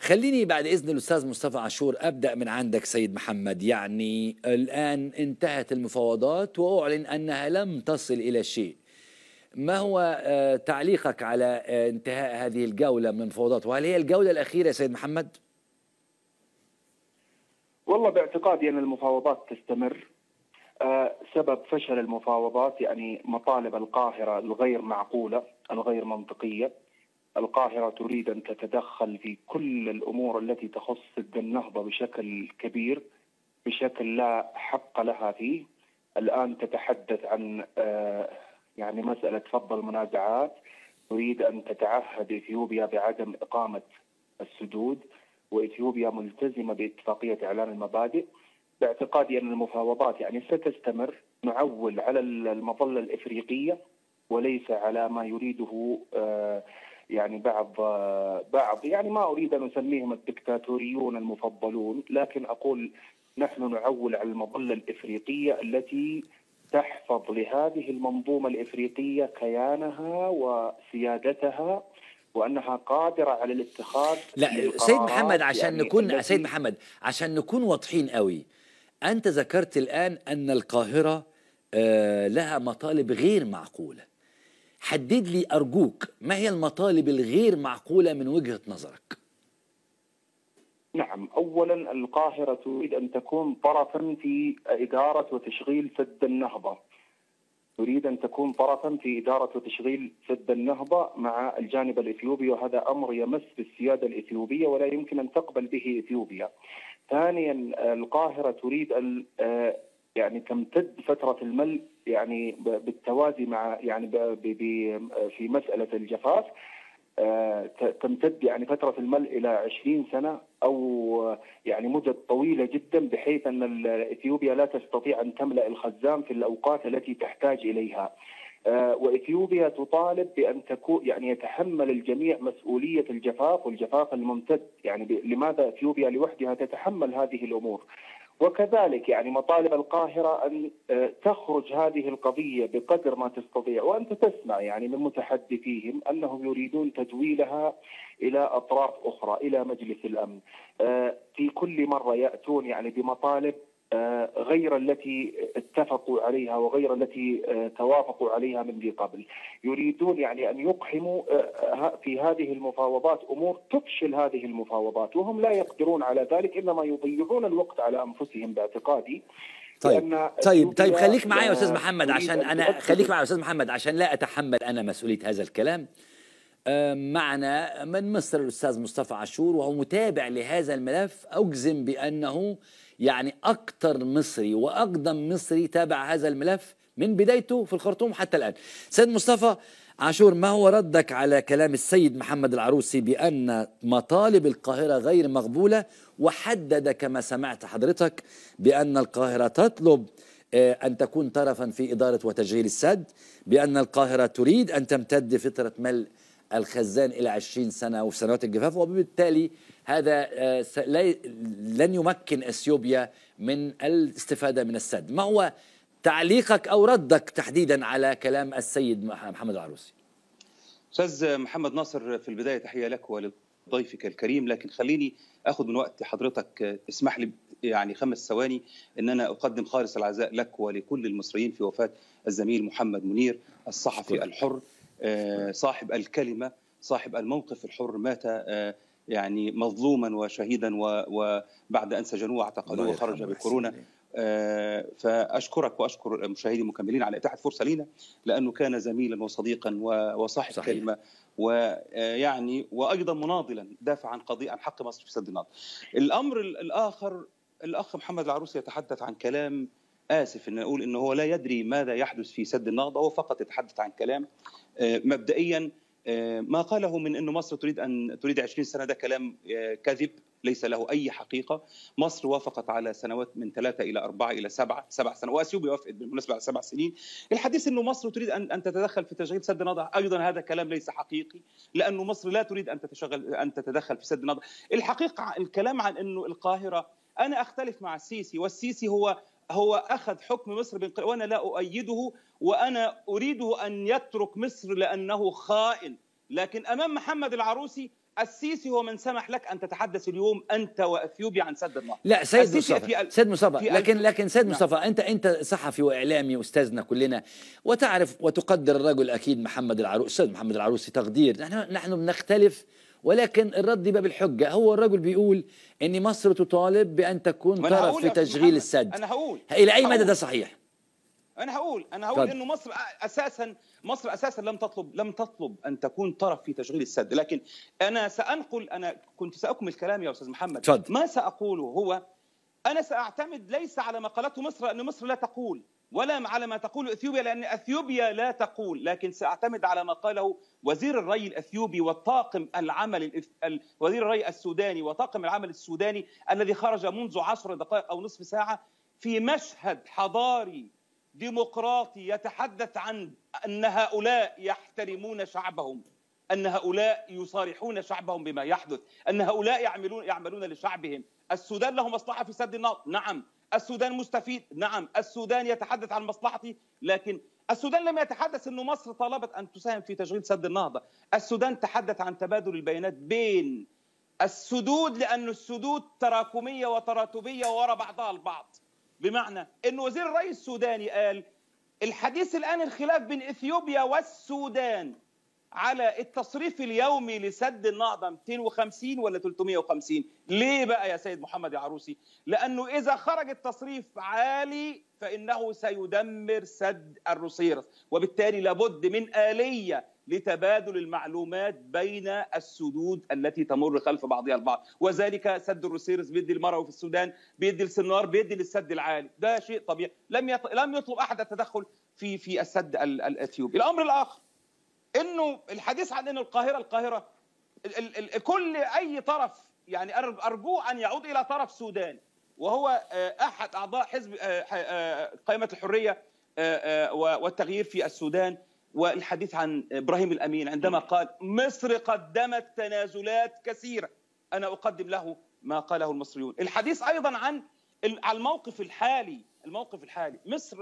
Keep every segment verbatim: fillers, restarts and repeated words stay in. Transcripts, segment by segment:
خليني بعد إذن الأستاذ مصطفى عاشور أبدأ من عندك سيد محمد. يعني الآن انتهت المفاوضات وأعلن أنها لم تصل إلى شيء. ما هو آه، تعليقك على آه، انتهاء هذه الجولة من المفاوضات، وهل هي الجولة الأخيرة يا سيد محمد؟ والله باعتقادي أن المفاوضات تستمر. آه، سبب فشل المفاوضات يعني مطالب القاهرة الغير معقولة الغير منطقية. القاهرة تريد أن تتدخل في كل الأمور التي تخص سد النهضة بشكل كبير، بشكل لا حق لها فيه. الآن تتحدث عن آه، يعني مسألة فض المنازعات، تريد أن تتعهد إثيوبيا بعدم إقامة السدود، وإثيوبيا ملتزمة باتفاقية إعلان المبادئ. باعتقادي أن المفاوضات يعني ستستمر، نعول على المظلة الإفريقية وليس على ما يريده آه يعني بعض آه بعض يعني ما أريد أن أسميهم الدكتاتوريون المفضلون، لكن أقول نحن نعول على المظلة الإفريقية التي تحفظ لهذه المنظومة الإفريقية كيانها وسيادتها، وأنها قادرة على الاتخاذ. لا سيد محمد، عشان يعني نكون سيد محمد عشان نكون واضحين قوي، أنت ذكرت الآن أن القاهرة آه لها مطالب غير معقولة. حدد لي أرجوك ما هي المطالب الغير معقولة من وجهة نظرك؟ نعم، أولا القاهرة تريد أن تكون طرفا في إدارة وتشغيل سد النهضة. تريد أن تكون طرفا في إدارة وتشغيل سد النهضة مع الجانب الإثيوبي، وهذا أمر يمس بالسيادة الإثيوبية ولا يمكن أن تقبل به إثيوبيا. ثانيا القاهرة تريد أن يعني تمتد فترة الملء يعني بالتوازي مع يعني في مسألة الجفاف، تمتد يعني فترة الملء إلى عشرين سنة أو يعني مدة طويلة جدا، بحيث أن إثيوبيا لا تستطيع أن تملأ الخزان في الأوقات التي تحتاج إليها. وإثيوبيا تطالب بأن تكون يعني يتحمل الجميع مسؤولية الجفاف والجفاف الممتد. يعني لماذا إثيوبيا لوحدها تتحمل هذه الأمور؟ وكذلك يعني مطالب القاهرة أن تخرج هذه القضية بقدر ما تستطيع، وأنت تسمع يعني من متحدثيهم أنهم يريدون تجويلها إلى أطراف أخرى، إلى مجلس الأمن. في كل مرة يأتون يعني بمطالب غير التي اتفقوا عليها وغير التي توافقوا عليها من ذي قبل. يريدون يعني أن يقحموا في هذه المفاوضات أمور تفشل هذه المفاوضات، وهم لا يقدرون على ذلك، إنما يضيعون الوقت على أنفسهم باعتقادي. طيب طيب طيب خليك معي يا أستاذ محمد، عشان أنا خليك معي يا أستاذ محمد عشان لا أتحمل أنا مسؤولية هذا الكلام. معنا من مصر الأستاذ مصطفى عاشور، وهو متابع لهذا الملف. أجزم بأنه يعني أكثر مصري وأقدم مصري تابع هذا الملف من بدايته في الخرطوم حتى الآن. سيد مصطفى عاشور، ما هو ردك على كلام السيد محمد العروسي بأن مطالب القاهرة غير مقبولة، وحدد كما سمعت حضرتك بأن القاهرة تطلب أن تكون طرفا في إدارة وتشغيل السد، بأن القاهرة تريد أن تمتد فترة ملء الخزان إلى عشرين سنة وفي سنوات الجفاف، وبالتالي هذا لن يمكن أثيوبيا من الاستفادة من السد. ما هو تعليقك أو ردك تحديدا على كلام السيد محمد العروسي؟ أستاذ محمد ناصر، في البداية تحية لك ولضيفك الكريم، لكن خليني أخذ من وقت حضرتك، اسمح لي يعني خمس ثواني أن أنا أقدم خالص العزاء لك ولكل المصريين في وفاة الزميل محمد منير الصحفي الحر، صاحب الكلمة، صاحب الموقف الحر. مات يعني مظلوما وشهيدا وبعد أن سجنوه واعتقلوه وخرج بكورونا. فأشكرك وأشكر مشاهدي المكملين على إتاحة فرصة لنا، لأنه كان زميلا وصديقا وصاحب صحيح. كلمة، ويعني وأيضا مناضلا دافع عن قضية عن حق مصر في سد النهضة. الأمر الآخر، الأخ محمد العروسي يتحدث عن كلام، آسف أن أقول أنه هو لا يدري ماذا يحدث في سد النهضة، هو فقط يتحدث عن كلام. مبدئيا ما قاله من أنه مصر تريد أن تريد عشرين سنة، ده كلام كذب ليس له أي حقيقة. مصر وافقت على سنوات من ثلاثة إلى أربعة إلى سبعة سبع سنوات، وأثيوبيا وافقت بالمناسبة على سبع سنين. الحديث أنه مصر تريد أن أن تتدخل في تشغيل سد النهضة، أيضا هذا كلام ليس حقيقي، لأنه مصر لا تريد أن تتشغل أن تتدخل في سد النهضة. الحقيقة الكلام عن أنه القاهرة، أنا أختلف مع السيسي، والسيسي هو هو أخذ حكم مصر وأنا لا أؤيده، وأنا أريده أن يترك مصر لأنه خائن. لكن أمام محمد العروسي السيسي هو من سمح لك ان تتحدث اليوم انت واثيوبيا عن سد النهضه. لا سيد مصطفى، سيد مصطفى لكن لكن سيد مصطفى، انت انت صحفي واعلامي استاذنا كلنا، وتعرف وتقدر الرجل اكيد محمد العروسي، استاذ محمد العروسي تقدير، نحن نحن بنختلف، ولكن الرد باب الحجه. هو الرجل بيقول ان مصر تطالب بان تكون طرف في تشغيل السد. انا هقول الى اي مدى ده صحيح؟ انا هقول انا هقول انه مصر اساسا مصر اساسا لم تطلب لم تطلب ان تكون طرف في تشغيل السد، لكن انا سانقل انا كنت ساكمل كلامي يا استاذ محمد. فضل. ما ساقوله هو انا ساعتمد ليس على ما قالته مصر، لان مصر لا تقول، ولا على ما تقول اثيوبيا لان اثيوبيا لا تقول، لكن ساعتمد على ما قاله وزير الري الاثيوبي والطاقم العمل وزير الري السوداني وطاقم العمل السوداني الذي خرج منذ عشر دقائق او نصف ساعه في مشهد حضاري ديمقراطي يتحدث عن أن هؤلاء يحترمون شعبهم، أن هؤلاء يصارحون شعبهم بما يحدث، أن هؤلاء يعملون يعملون لشعبهم. السودان له مصلحة في سد النهضة، نعم. السودان مستفيد، نعم. السودان يتحدث عن مصلحتي، لكن السودان لم يتحدث أنه مصر طالبت أن تساهم في تشغيل سد النهضة. السودان تحدث عن تبادل البيانات بين السدود، لأن السدود تراكمية وتراتبية وراء بعضها البعض. بمعنى أن وزير الري السوداني قال الحديث الآن الخلاف بين إثيوبيا والسودان على التصريف اليومي لسد النهضة مئتين وخمسين ولا ثلاثمئة وخمسين. ليه بقى يا سيد محمد يا عروسي؟ لأنه إذا خرج التصريف عالي فإنه سيدمر سد الروسيرس، وبالتالي لابد من آلية لتبادل المعلومات بين السدود التي تمر خلف بعضها البعض، وذلك سد الروسيرس بيدي المروي في السودان، بيدي السنار، بيدي للسد العالي. ده شيء طبيعي، لم يط... لم يطلب احد التدخل في في السد الاثيوبي. الامر الاخر انه الحديث عن ان القاهره القاهره ال... ال... كل اي طرف يعني ارجو ان يعود الى طرف سوداني، وهو احد اعضاء حزب قائمه الحريه والتغيير في السودان، والحديث عن إبراهيم الأمين عندما قال مصر قدمت تنازلات كثيرة، أنا أقدم له ما قاله المصريون. الحديث أيضا عن الموقف الحالي، الموقف الحالي مصر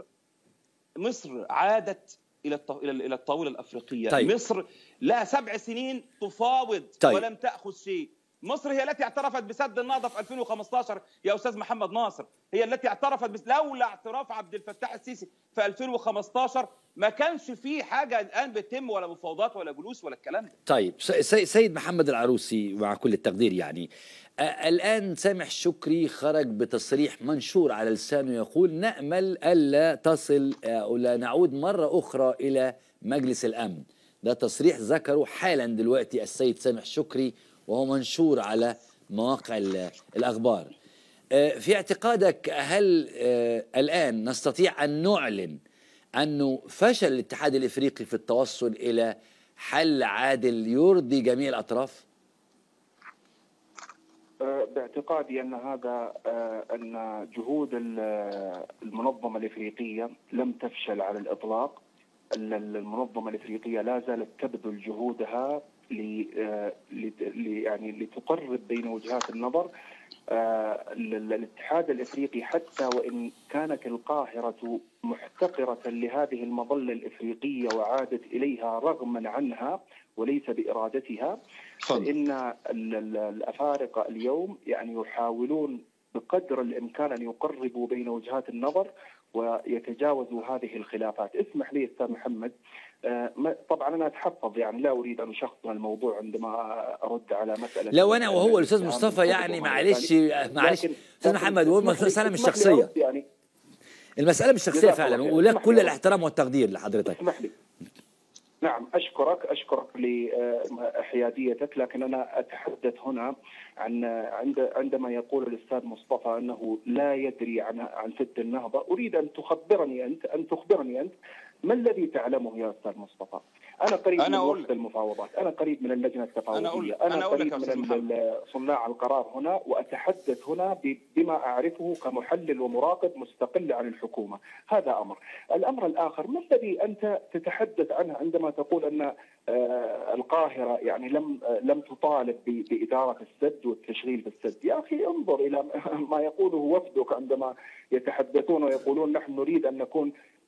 مصر عادت إلى إلى الطاولة الأفريقية. طيب. مصر لها سبع سنين تفاوض. طيب. ولم تأخذ شيء. مصر هي التي اعترفت بسد النهضة في ألفين وخمسة عشر يا أستاذ محمد ناصر، هي التي اعترفت بس لولا اعتراف عبد الفتاح السيسي في ألفين وخمسة عشر ما كانش فيه حاجة الآن بتتم، ولا مفاوضات ولا جلوس ولا الكلام ده. طيب سيد محمد العروسي مع كل التقدير يعني آه الآن سامح شكري خرج بتصريح منشور على لسانه يقول نأمل ألا تصل آه ولا نعود مرة أخرى إلى مجلس الأمن. ده تصريح ذكره حالا دلوقتي السيد سامح شكري وهو منشور على مواقع الأخبار. في اعتقادك هل الآن نستطيع أن نعلن أنه فشل الاتحاد الإفريقي في التوصل إلى حل عادل يرضي جميع الأطراف؟ باعتقادي أن هذا أن جهود المنظمة الإفريقية لم تفشل على الإطلاق. المنظمة الإفريقية لا زالت تبذل جهودها يعني لتقرب بين وجهات النظر. الاتحاد الافريقي حتى وان كانت القاهره محتقره لهذه المظله الافريقيه وعادت اليها رغما عنها وليس بارادتها، فان الافارقه اليوم يعني يحاولون بقدر الامكان ان يقربوا بين وجهات النظر ويتجاوزوا هذه الخلافات. اسمح لي استاذ محمد، طبعا انا اتحفظ يعني لا اريد ان اشخصن الموضوع عندما ارد على مساله. لو انا وهو الاستاذ مصطفى يعني معلش معلش استاذ محمد، هو المساله مش شخصيه يعني، المساله مش شخصيه فعلا، ولك كل الاحترام والتقدير لحضرتك. اسمح لي. نعم اشكرك اشكرك لحياديتك، لكن انا اتحدث هنا عن عند عندما يقول الاستاذ مصطفى انه لا يدري عن عن سد النهضه، اريد ان تخبرني انت ان تخبرني انت ما الذي تعلمه يا استاذ مصطفى؟ انا قريب أنا من وقت المفاوضات، انا قريب من اللجنه التفاوضيه، انا, أقول. أنا, أنا قريب من صناع القرار هنا، واتحدث هنا بما اعرفه كمحلل ومراقب مستقل عن الحكومه. هذا امر. الامر الاخر، ما الذي انت تتحدث عنه عندما تقول ان القاهره يعني لم لم تطالب باداره السد والتشغيل بالسد؟ يا اخي انظر الى ما يقوله وفدك عندما يتحدثون ويقولون نحن نريد ان نكون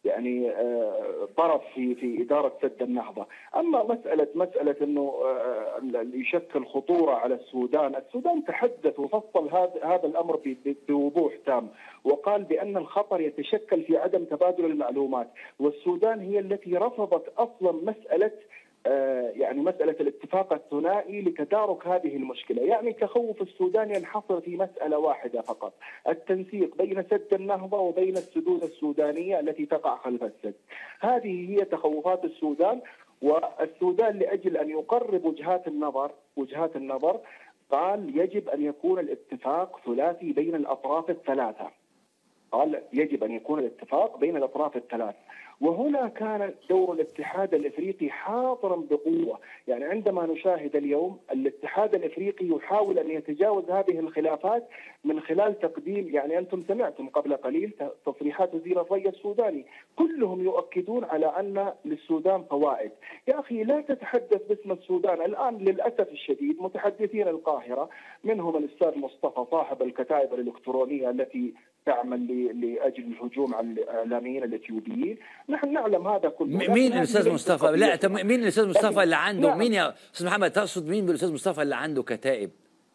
يعني طرف في في اداره سد النهضه. اما مساله مساله انه يشكل خطوره على السودان، السودان تحدث وفصل هذا هذا الامر بوضوح تام، وقال بان الخطر يتشكل في عدم تبادل المعلومات، والسودان هي التي رفضت اصلا مساله يعني مسألة الاتفاق الثنائي لتدارك هذه المشكلة. يعني تخوف السودان ينحصر في مسألة واحدة فقط، التنسيق بين سد النهضة وبين السدود السودانية التي تقع خلف السد. هذه هي تخوفات السودان، والسودان لأجل أن يقرب وجهات النظر وجهات النظر قال يجب أن يكون الاتفاق ثلاثي بين الأطراف الثلاثة. قال يجب أن يكون الاتفاق بين الأطراف الثلاث. وهنا كان دور الاتحاد الافريقي حاضرا بقوه، يعني عندما نشاهد اليوم الاتحاد الافريقي يحاول ان يتجاوز هذه الخلافات من خلال تقديم، يعني انتم سمعتم قبل قليل تصريحات وزير الري السوداني، كلهم يؤكدون على ان للسودان فوائد. يا اخي لا تتحدث باسم السودان، الان للاسف الشديد متحدثين القاهره منهم الاستاذ مصطفى صاحب الكتائب الالكترونيه التي تعمل لاجل الهجوم على الاعلاميين الاثيوبيين. نحن نعلم هذا كله. مين الاستاذ مصطفى؟ لا مين الاستاذ مصطفى اللي عنده؟ نعم. مين يا استاذ محمد تقصد مين بالاستاذ مصطفى اللي عنده كتائب؟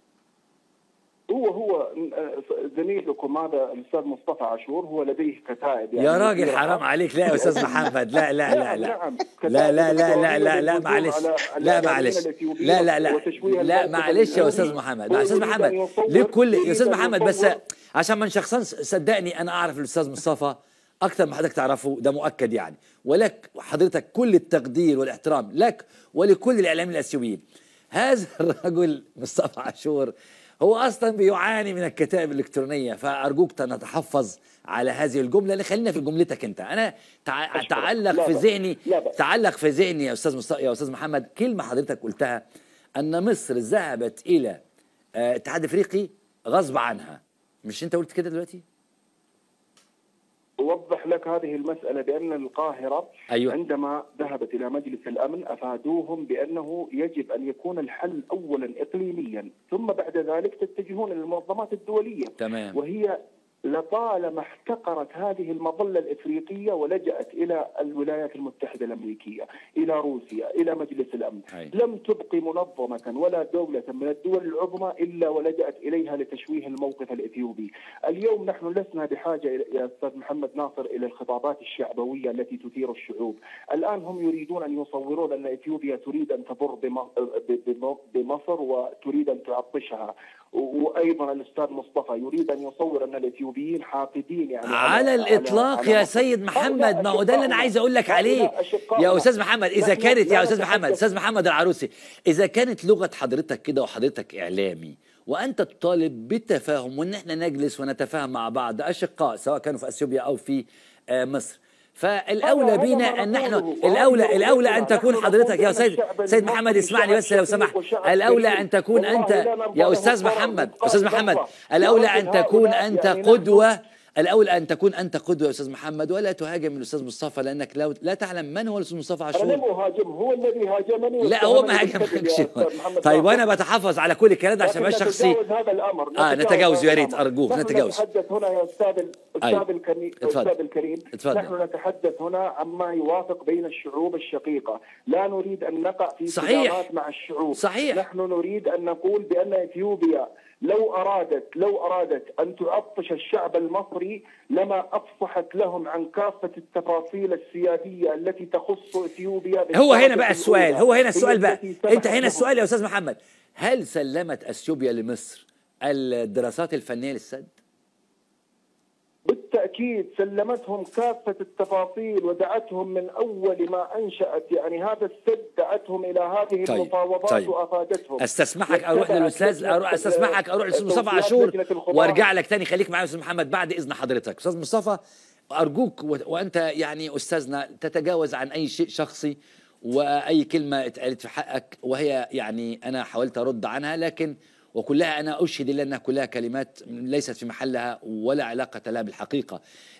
هو هو زميلكم هذا الاستاذ مصطفى عاشور هو لديه كتائب. يعني يا راجل حرام عليك. لا يا استاذ محمد، لا لا لا لا لا لا لا لا لا لا معلش لا معلش لا لا لا لا معلش يا استاذ محمد. يا استاذ محمد لكل يا استاذ محمد بس عشان ما نشخصنش، صدقني انا اعرف الاستاذ مصطفى اكثر ما حضرتك تعرفه، ده مؤكد يعني، ولك حضرتك كل التقدير والاحترام لك ولكل الاعلاميين الاثيوبيين. هذا الرجل مصطفى عاشور هو اصلا بيعاني من الكتائب الالكترونيه، فارجوك نتحفظ على هذه الجمله اللي خلينا في جملتك انت. انا تع... تعلق في ذهني تعلق في ذهني يا استاذ مصطفى يا استاذ محمد كلمه حضرتك قلتها، ان مصر ذهبت الى اتحاد افريقي غصب عنها. مش انت قلت كده دلوقتي؟ أوضح لك هذه المسألة بأن القاهرة أيوة. عندما ذهبت إلى مجلس الأمن أفادوهم بأنه يجب أن يكون الحل أولا إقليميا، ثم بعد ذلك تتجهون إلى المنظمات الدولية. تمام. وهي لطالما احتقرت هذه المظلة الإفريقية ولجأت إلى الولايات المتحدة الأمريكية، إلى روسيا، إلى مجلس الأمن. أي. لم تبقي منظمة ولا دولة من الدول العظمى إلا ولجأت إليها لتشويه الموقف الإثيوبي. اليوم نحن لسنا بحاجة يا أستاذ محمد ناصر إلى الخطابات الشعبوية التي تثير الشعوب. الآن هم يريدون أن يصورون أن إثيوبيا تريد أن تضر بمصر وتريد أن تعطشها، وايضا الاستاذ مصطفى يريد ان يصور ان الاثيوبيين حاقدين يعني على, على الاطلاق على يا سيد محمد. ما هو ده اللي انا عايز اقول لك عليه يا استاذ محمد. اذا كانت يا استاذ محمد استاذ محمد العروسي، اذا كانت لغه حضرتك كده وحضرتك اعلامي وانت تطالب بالتفاهم وان احنا نجلس ونتفاهم مع بعض اشقاء سواء كانوا في اثيوبيا او في مصر، فالاولى بينا ان نحن الاولى الاولى ان تكون حضرتك يا سيد سيد محمد اسمعني بس لو سمحت، الاولى ان تكون انت يا استاذ محمد استاذ محمد الاولى ان تكون انت قدوه الاولى ان تكون انت قدوه يا استاذ محمد، ولا تهاجم الاستاذ مصطفى لانك لا, لا تعلم من هو الاستاذ مصطفى عاشور. انا لم اهاجمه، هو الذي هاجمني. لا هو ما هاجمكش. طيب وانا بتحفظ على كل الكلام ده عشان ما شخصي هذا الامر. اه نتجاوز يا ريت ارجوك نتجاوز. نتحدث هنا يا استاذ الاستاذ الكريم الاستاذ الكريم نحن نتحدث هنا عما يوافق بين الشعوب الشقيقه، لا نريد ان نقع في صدامات مع الشعوب. صحيح. نحن نريد ان نقول بان اثيوبيا لو أرادت لو أرادت أن تعطش الشعب المصري لما أفصحت لهم عن كافة التفاصيل السيادية التي تخص إثيوبيا. هو هنا بقى السؤال هو هنا السؤال بقى أنت هنا السؤال يا أستاذ محمد، هل سلمت أثيوبيا لمصر الدراسات الفنية للسد؟ بالتأكيد سلمتهم كافة التفاصيل ودعتهم من أول ما أنشأت يعني هذا السد، دعتهم إلى هذه طيب. المفاوضات طيب. وأفادتهم. استسمحك أروح للأستاذ أروح استسمحك أروح للأستاذ مصطفى عاشور وأرجع لك تاني. خليك معايا يا أستاذ محمد بعد إذن حضرتك. أستاذ مصطفى أرجوك وأنت يعني أستاذنا تتجاوز عن أي شيء شخصي وأي كلمة اتقالت في حقك وهي يعني أنا حاولت أرد عنها، لكن وكلها أنا أشهد لله أنها كلها كلمات ليست في محلها ولا علاقة لها بالحقيقة.